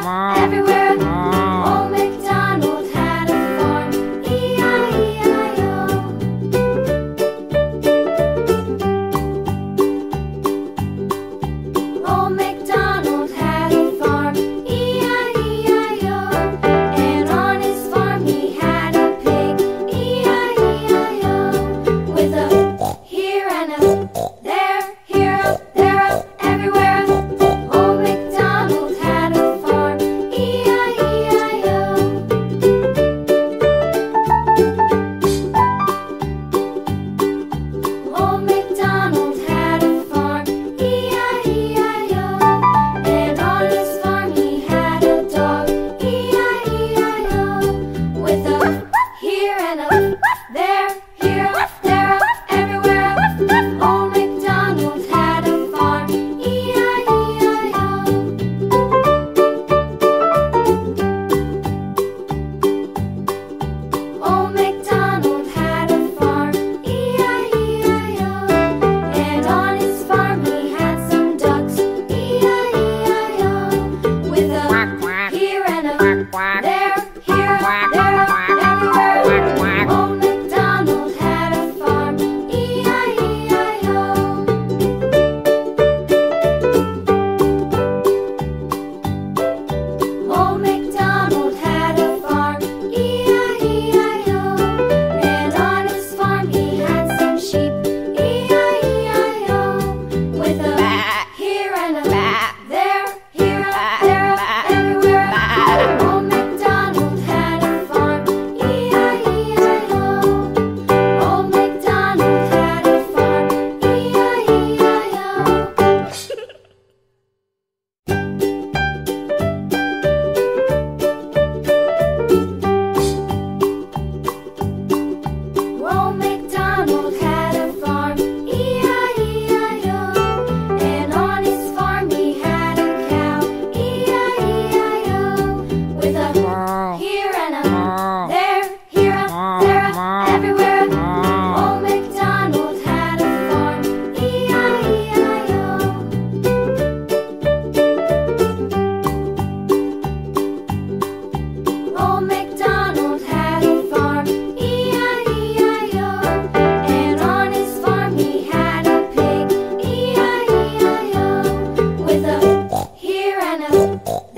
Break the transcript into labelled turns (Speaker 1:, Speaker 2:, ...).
Speaker 1: everywhere. Old MacDonald had a farm, E-I-E-I-O. Old MacDonald had a farm, E-I-E-I-O. And on his farm he had a pig, E-I-E-I-O. With a here and a there, here, up, there, up, everywhere. Old MacDonald had a farm, E-I-E-I-O. Old MacDonald had a farm, E-I-E-I-O. And on his farm he had a dog, E-I-E-I-O. With a here and a there, here, there, everywhere. Old MacDonald had a farm, E-I-E-I-O. Old MacDonald had a farm, E-I-E-I-O. And on his farm he had some ducks, E-I-E-I-O. With a here and a there, here, there, everywhere. Old MacDonald had a farm, E-I-E-I-O. Old MacDonald had a farm, E-I-E-I-O. And on his farm he had some sheep, E-I-E-I-O. With a here and a there, here, there, everywhere. Old MacDonald had a farm, E-I-E-I-O. Old MacDonald had a farm, E-I-E-I-O. Old MacDonald had a farm, E-I-E-I-O. And on his farm he had a cow, E-I-E-I-O. With a here and a there, here, there, everywhere. Old MacDonald had a farm, E-I-E-I-O. Old MacDonald had a farm, E-I-E-I-O. And on his farm he had a pig, E-I-E-I-O. With a here and a